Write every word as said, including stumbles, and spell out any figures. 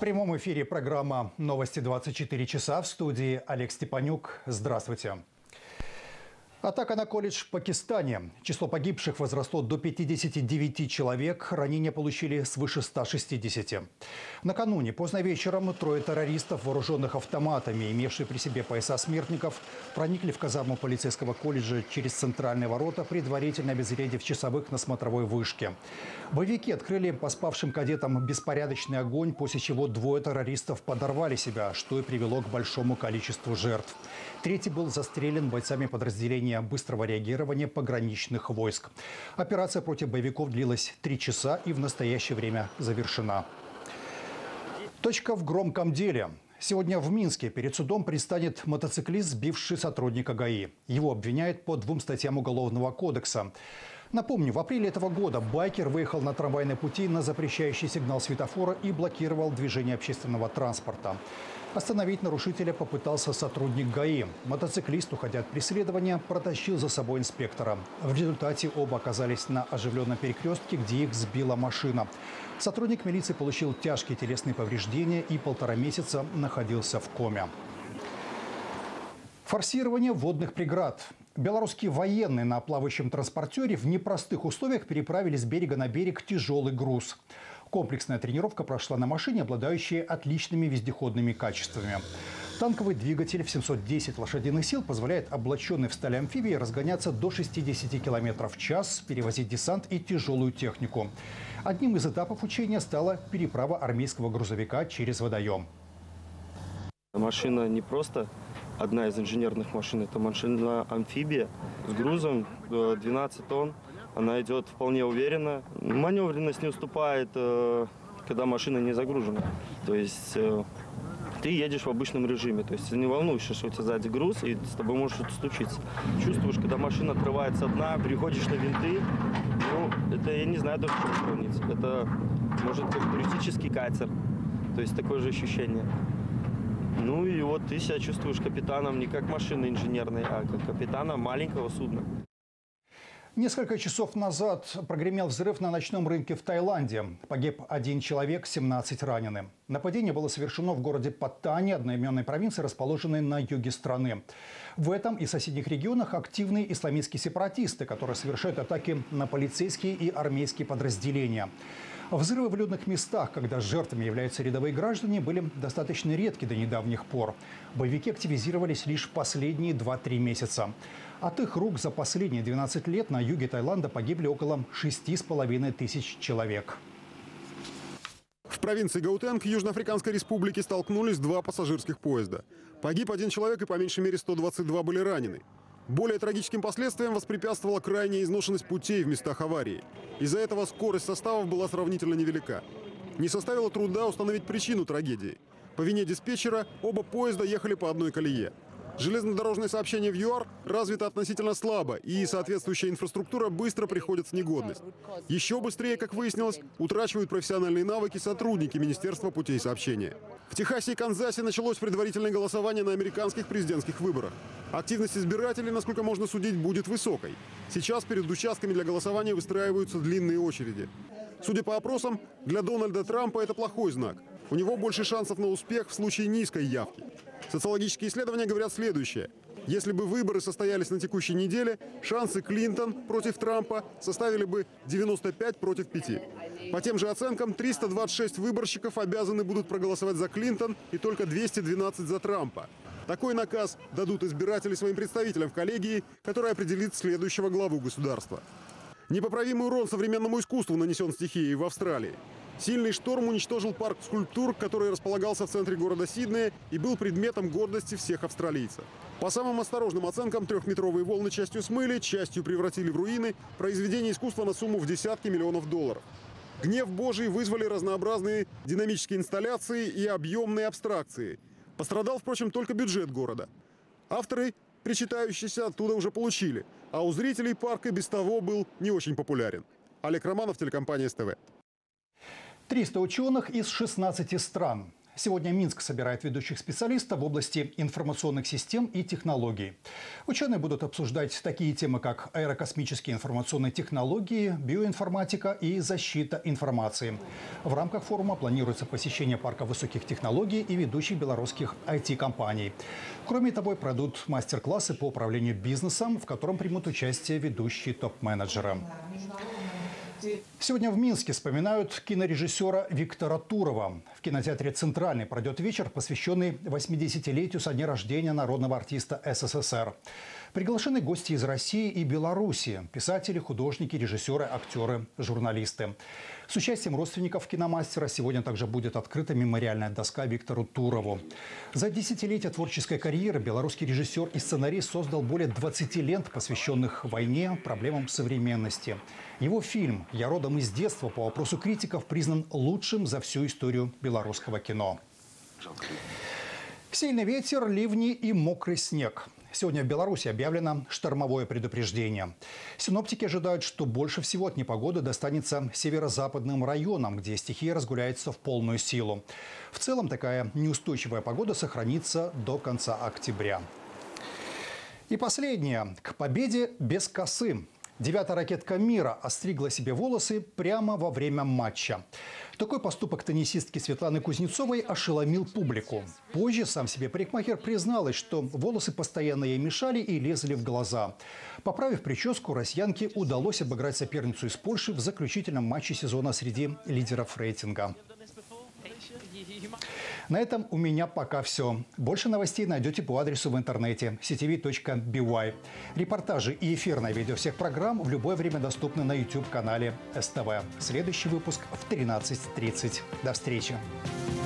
прямом эфире программа «Новости двадцать четыре часа», в студии Олег Степанюк. Здравствуйте. Атака на колледж в Пакистане. Число погибших возросло до пятидесяти девяти человек. Ранения получили свыше ста шестидесяти. Накануне, поздно вечером, трое террористов, вооруженных автоматами, имевшие при себе пояса смертников, проникли в казарму полицейского колледжа через центральные ворота, предварительно обезвредив часовых на смотровой вышке. Боевики открыли по спавшим кадетам беспорядочный огонь, после чего двое террористов подорвали себя, что и привело к большому количеству жертв. Третий был застрелен бойцами подразделения быстрого реагирования пограничных войск. Операция против боевиков длилась три часа и в настоящее время завершена. Точка в громком деле. Сегодня в Минске перед судом предстанет мотоциклист, сбивший сотрудника ГАИ. Его обвиняют по двум статьям Уголовного кодекса. Напомню, в апреле этого года байкер выехал на трамвайные пути на запрещающий сигнал светофора и блокировал движение общественного транспорта. Остановить нарушителя попытался сотрудник ГАИ. Мотоциклист, уходя от преследования, протащил за собой инспектора. В результате оба оказались на оживленном перекрестке, где их сбила машина. Сотрудник милиции получил тяжкие телесные повреждения и полтора месяца находился в коме. Форсирование водных преград. Белорусские военные на плавающем транспортере в непростых условиях переправили с берега на берег тяжелый груз. Комплексная тренировка прошла на машине, обладающей отличными вездеходными качествами. Танковый двигатель в семьсот десять лошадиных сил позволяет облаченной в сталь амфибии разгоняться до шестидесяти километров в час, перевозить десант и тяжелую технику. Одним из этапов учения стала переправа армейского грузовика через водоем. Машина не просто одна из инженерных машин, это машина-амфибия с грузом двенадцать тонн. Она идет вполне уверенно. Маневренность не уступает, когда машина не загружена. То есть ты едешь в обычном режиме. То есть ты не волнуешься, что у тебя сзади груз, и с тобой может что-то случиться. Чувствуешь, когда машина отрывается от дна, переходишь на винты. Ну, это я не знаю даже, что сравнить. Это, может, как туристический катер. То есть такое же ощущение. Ну и вот ты себя чувствуешь капитаном не как машины инженерной, а как капитаном маленького судна. Несколько часов назад прогремел взрыв на ночном рынке в Таиланде. Погиб один человек, семнадцать ранены. Нападение было совершено в городе Паттани, одноименной провинции, расположенной на юге страны. В этом и соседних регионах активные исламистские сепаратисты, которые совершают атаки на полицейские и армейские подразделения. Взрывы в людных местах, когда жертвами являются рядовые граждане, были достаточно редки до недавних пор. Боевики активизировались лишь в последние два-три месяца. От их рук за последние двенадцать лет на юге Таиланда погибли около шести с половиной тысяч человек. В провинции Гаутенг Южноафриканской республики столкнулись два пассажирских поезда. Погиб один человек и по меньшей мере сто двадцать два были ранены. Более трагическим последствиям воспрепятствовала крайняя изношенность путей в местах аварии. Из-за этого скорость составов была сравнительно невелика. Не составило труда установить причину трагедии. По вине диспетчера оба поезда ехали по одной колее. Железнодорожное сообщение в ЮАР развито относительно слабо, и соответствующая инфраструктура быстро приходит в негодность. Еще быстрее, как выяснилось, утрачивают профессиональные навыки сотрудники Министерства путей сообщения. В Техасе и Канзасе началось предварительное голосование на американских президентских выборах. Активность избирателей, насколько можно судить, будет высокой. Сейчас перед участками для голосования выстраиваются длинные очереди. Судя по опросам, для Дональда Трампа это плохой знак. У него больше шансов на успех в случае низкой явки. Социологические исследования говорят следующее. Если бы выборы состоялись на текущей неделе, шансы Клинтон против Трампа составили бы девяносто пять против пяти. По тем же оценкам, триста двадцать шесть выборщиков обязаны будут проголосовать за Клинтон и только двести двенадцать за Трампа. Такой наказ дадут избиратели своим представителям в коллегии, которая определит следующего главу государства. Непоправимый урон современному искусству нанесен стихией в Австралии. Сильный шторм уничтожил парк скульптур, который располагался в центре города Сиднея и был предметом гордости всех австралийцев. По самым осторожным оценкам, трехметровые волны частью смыли, частью превратили в руины произведения искусства на сумму в десятки миллионов долларов. Гнев Божий вызвали разнообразные динамические инсталляции и объемные абстракции. Пострадал, впрочем, только бюджет города. Авторы, причитающиеся, оттуда уже получили, а у зрителей парк и без того был не очень популярен. Олег Романов, телекомпания СТВ. триста ученых из шестнадцати стран. Сегодня Минск собирает ведущих специалистов в области информационных систем и технологий. Ученые будут обсуждать такие темы, как аэрокосмические информационные технологии, биоинформатика и защита информации. В рамках форума планируется посещение парка высоких технологий и ведущих белорусских ай ти-компаний. Кроме того, пройдут мастер-классы по управлению бизнесом, в котором примут участие ведущие топ-менеджеры. Сегодня в Минске вспоминают кинорежиссера Виктора Турова. В кинотеатре «Центральный» пройдет вечер, посвященный восьмидесятилетию со дня рождения народного артиста эс эс эс эр. Приглашены гости из России и Беларуси – писатели, художники, режиссеры, актеры, журналисты. С участием родственников киномастера сегодня также будет открыта мемориальная доска Виктору Турову. За десятилетие творческой карьеры белорусский режиссер и сценарист создал более двадцати лент, посвященных войне, проблемам современности. Его фильм «Я родом из детства» по вопросу критиков признан лучшим за всю историю белорусского кино. Сильный ветер, ливни и мокрый снег. Сегодня в Беларуси объявлено штормовое предупреждение. Синоптики ожидают, что больше всего от непогоды достанется северо-западным районам, где стихия разгуляется в полную силу. В целом такая неустойчивая погода сохранится до конца октября. И последнее. К победе без косы. Девятая ракетка мира остригла себе волосы прямо во время матча. Такой поступок теннисистки Светланы Кузнецовой ошеломил публику. Позже сам себе парикмахер призналась, что волосы постоянно ей мешали и лезли в глаза. Поправив прическу, россиянке удалось обыграть соперницу из Польши в заключительном матче сезона среди лидеров рейтинга. На этом у меня пока все. Больше новостей найдете по адресу в интернете си ти ви точка би уай. Репортажи и эфирное видео всех программ в любое время доступны на YouTube-канале эс тэ вэ. Следующий выпуск в тринадцать тридцать. До встречи.